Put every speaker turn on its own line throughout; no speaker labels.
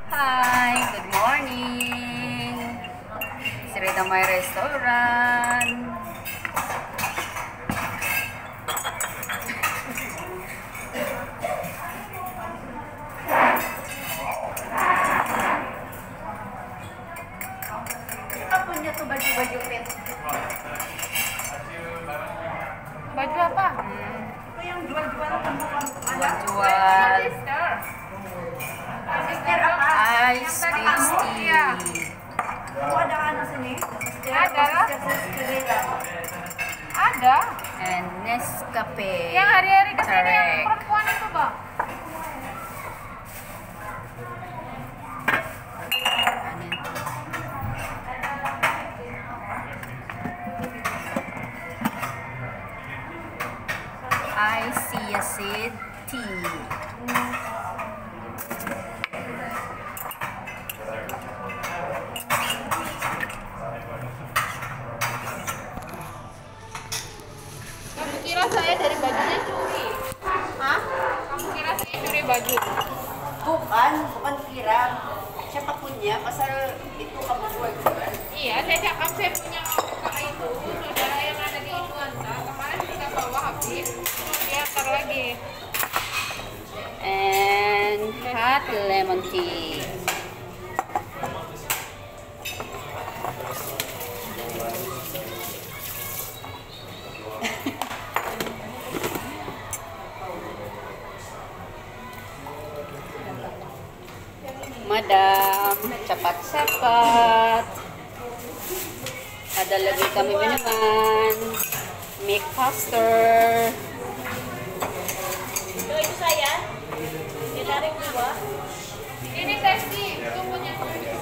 Hi, good morning. Siri na may restaurant. Apa niya to baju-baju pet?
Baju apa?
Itu yang jual-jual jual-jual.
Sister apa?
Ice tasty.
Oh, ada ano sini? Ada lah. Ada.
And Nescafe.
Yang hari-hari kesini yang
Correct.
perempuan itu, Bang.
I see a seed tea.
Kamu kira saya dari bajunya curi? Hah? Kamu kira saya curi baju?
Bukan kira. Siapa punya? Pasal itu kamu jual-jual.
Iya, saya cakap saya punya kakak itu, saudara yang ada di Ituanta. Kemarin kita bawa habis, terus dia antar lagi.
And hot lemon tea. Madam, cepat-cepat. Ada lagi kami minuman. Make faster.
Itu saya. Ditarik dua.
Ini Tesi, itu punya.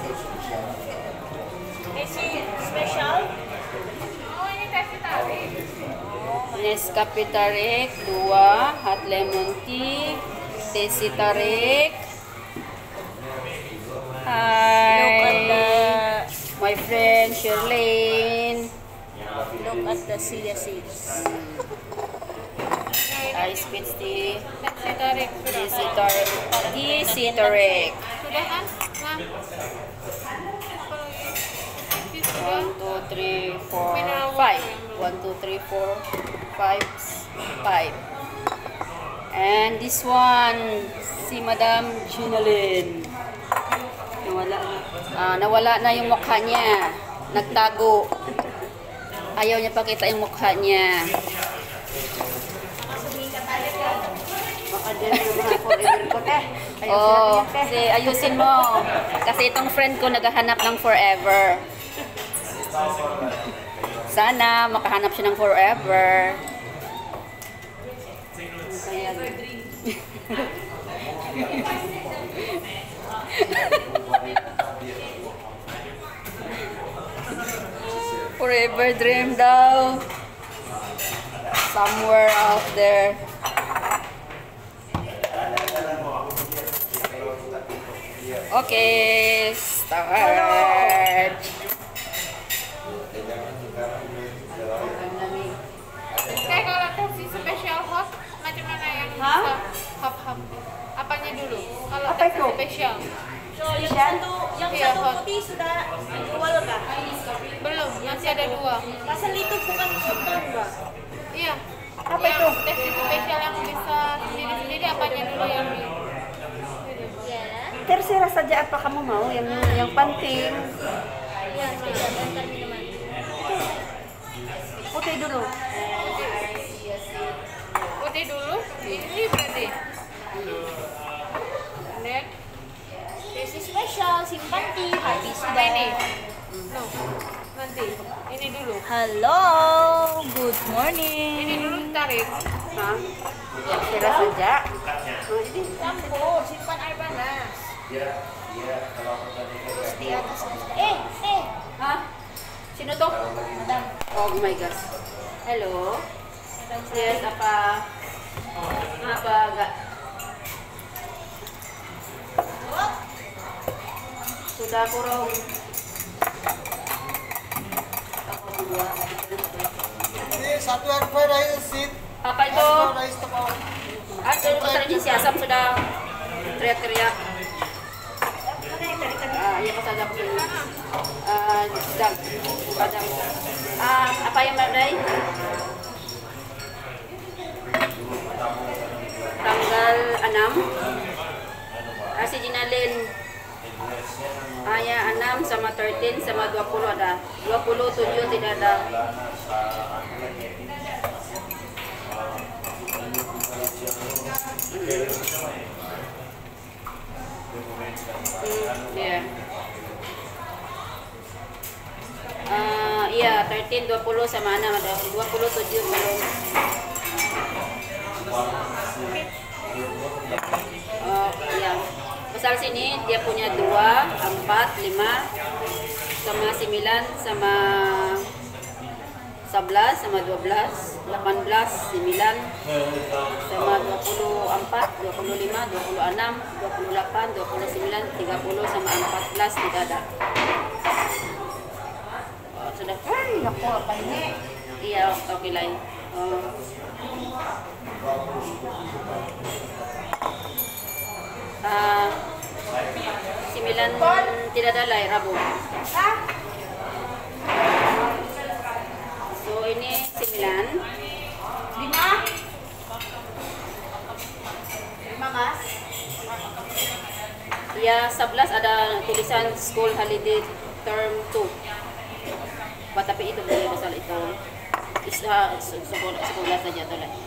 Isi spesial.
Oh, ini Tesi tarik.
Nescafe tarik 2, hot lemon tea, Tesi tarik.
Look at
Hi, my friend Shirlene.
Look at the chia seeds.
Ice peach tea,
Tesi tarik.
Tesi tarik, Tesi tarik.
Sudah kan? Nah. Ini sudah.
1, 2, 3, 4, 5. 1, 2, 3, 4, 5, 5. And this one, si Madam Ginalyn. Nawala na yung mukha niya. Nagtago. Ayaw niya pakita yung mukha niya. Oh, kasi ayusin mo. Kasi itong friend ko naghahanap ng forever. Sana makahanap siya ng forever. Forever dream daw. Somewhere out there. Okay, start.
Kayak kalau Tesi spesial hot, macam mana yang bisa hap-hap? Apanya dulu? Kalau
Apa
Tesi
itu?
spesial.
So, yang
Iya,
satu
hot.
putih sudah dijual kah?
Belum, masih ada 2.
Pasal itu bukan sultan, Mbak.
Iya.
Apa
yang
itu?
Tesi spesial yang bisa sendiri-sendiri, apanya dulu yang di?
Terserah saja apa kamu mau, yang penting
Iya, spesial antar minuman.
putih dulu.
Putih dulu. Ini berarti. Dan
Isi spesial, simpan tea, habis
apa
sudah.
ini? No. Nanti. Ini dulu.
Halo, good
Ini
morning.
dulu tarik.
Hah? Terserah saja.
Campur, simpan air panas. Terus di atas.
Hah? Sino to?
Madam.
Oh my gosh. Hello. Yes, apa? Apa enggak? Sudah kurang. Ako dua.
Satu air fried rice seat.
Apa itu?
Fried rice to pound.
At yung tadi si Asam sudah teriak-teriak. padang. Apa yang Marday? Tanggal 6. Si Jinalin. Ya 6 sama 13 sama 20 ada. 27 tidak ada. Yeah. Iya, 13, 20 sama 6 ada. 27 belum. Iya. Pasal sini dia punya 2, 4, 5 sama 9 sama 11 sama 12, 18, 9 sama 24, 25, 26, 28, 29, 30 sama 14 tidak ada. Sudah.
Naku, apa ini?
Iya, oke lah. 9 tidak ada lah, Rabu. So ini 9.
5, Mas.
Ya 11 ada tulisan school holiday term 2. Tapi itu boleh pasal itu. Sekolah saja tu lah.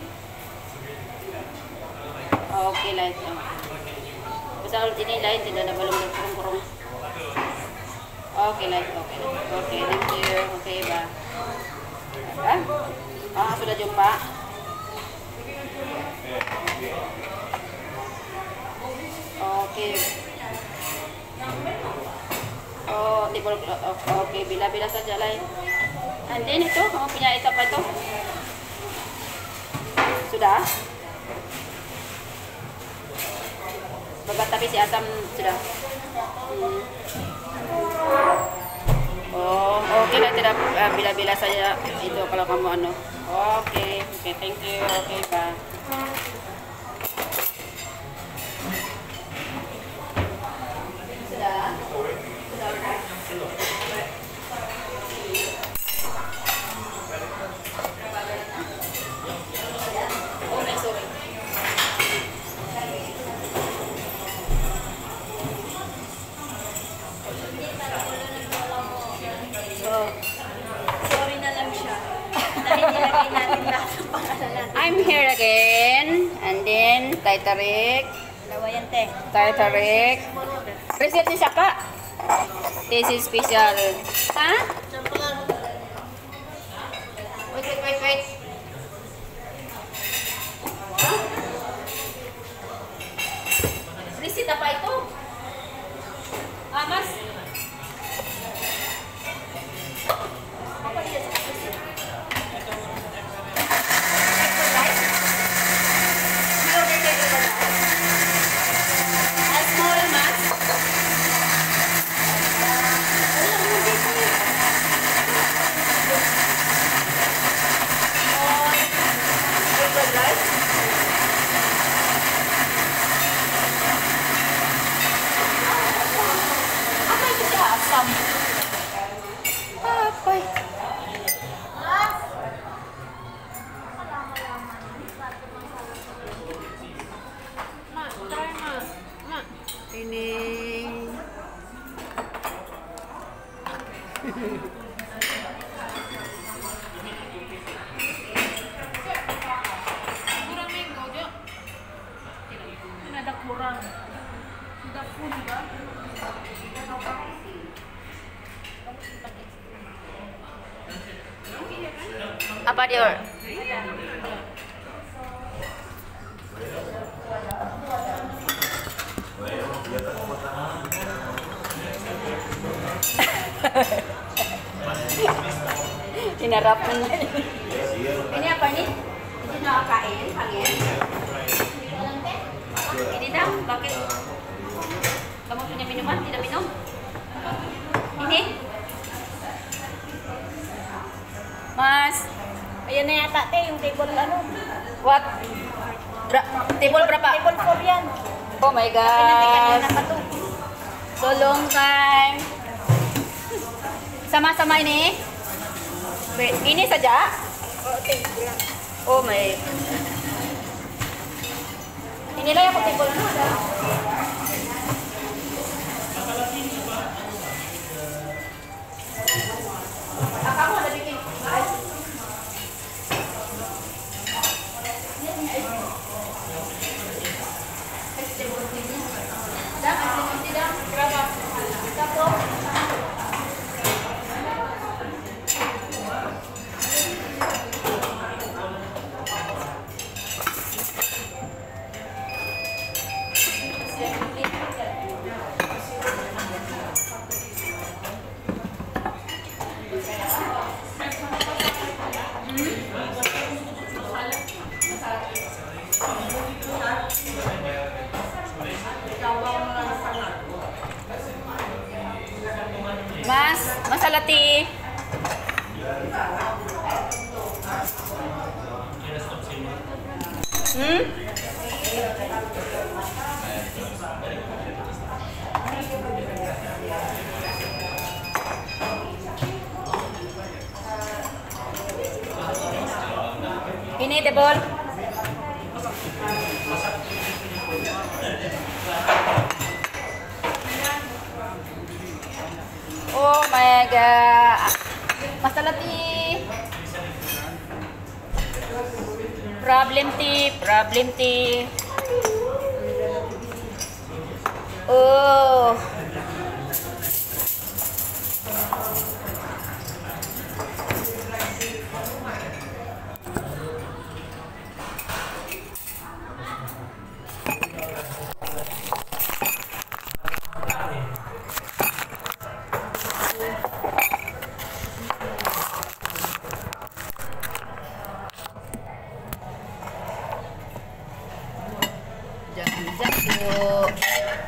Okey lah itu. Pasal ini lain tidak ada belum kurung-kurung. Okey lah itu. Okey, thank you. Okey, bye. Sudah jumpa. Okey. Okey, bila-bila saja lah. And then itu, kamu punya itu apa itu? Sudah? Tapi si Asam sudah. Okey lah, tidak bila-bila saja itu kalau kamu anu. Okey, thank you. Okey, bye. Sudah?
Sorry na lang siya. Dahil nilagay natin lahat ng pangalan natin.
I'm here again. And then, Taytarik.
Dalawa yan, te.
Taytarik. Reset ni siya pa. This is special. Ha? Wait. Reset apa itu? Mas?
Apa dia sa kasi?
Small mas? Apa itu siya? Asam. Apa itu?
Ma, try ma.
Ini
Kurang mango, Jo. Ini ada kurang. Sudah full juga.
apa dia? Hinarap mo na. Ini apa nih? Ini nakakain, hangin. Ini daw, bakit? Kamu punya minuman, tidak minum? Ini? Mas,
Ayan na yata, te. Yung table, ano?
what? Table berapa?
Table 4 yan.
Oh my
Pinati kanina
gosh.
pa to.
So long time. Sama-sama ini. Ini saja. Oh my. Inilah yang aku timbul ada. Kamu ada bikin. Mas, Alati. Ini tebol. Oh my god. Mas Alati. Problem tea. Oh. Jago.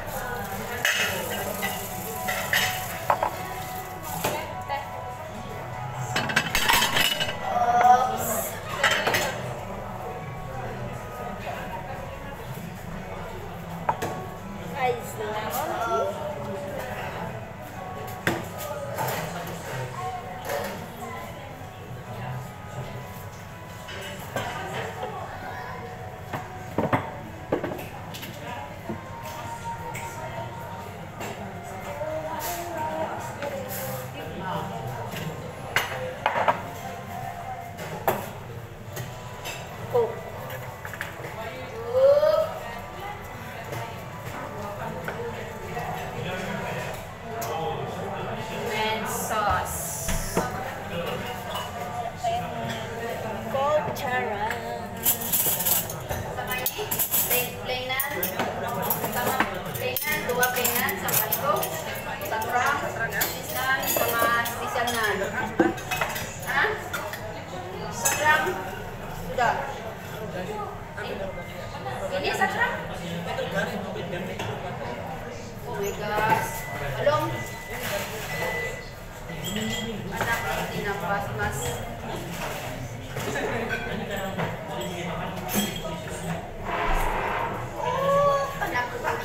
Sudah. Ini sakral? Oh my gosh. Belum. Anak tinampas mas. Anak kaki.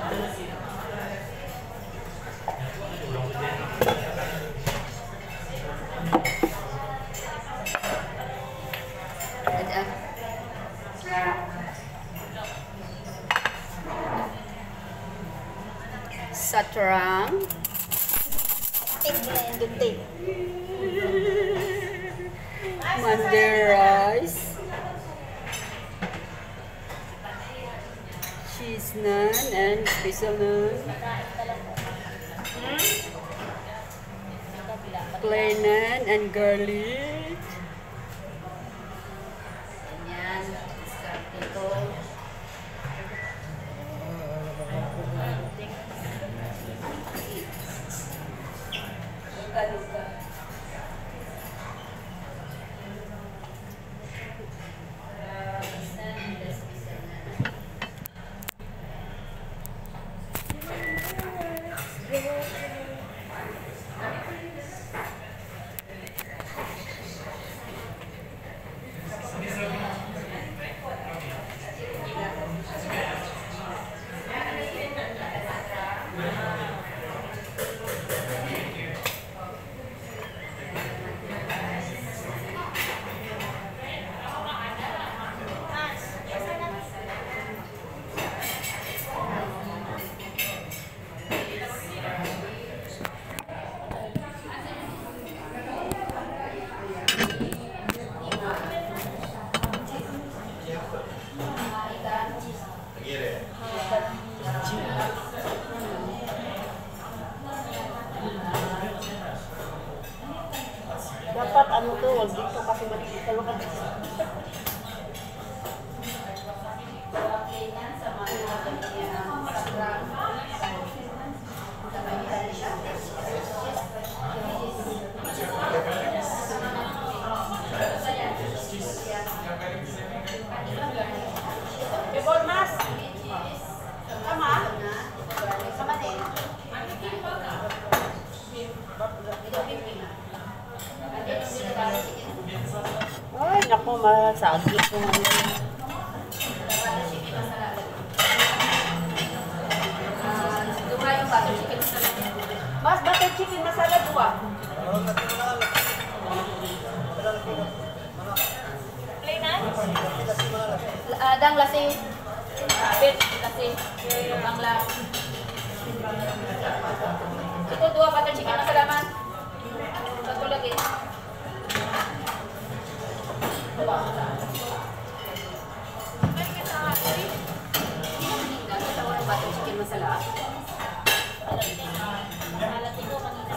Satrang Monday rice, cheese naan and special naan, plain naan and garlic. Yan, sarap ito.
vlog dito kasi makikita ka. Bebol mas. Sama? Sama din. Ay, naku, masagip ko nga yun. Mas butter chicken masala dua. Plainan?
Dang lasing. Bit lasing. Bangla. Ito dua butter chicken masala man. Satu lagi. Butter chicken masala.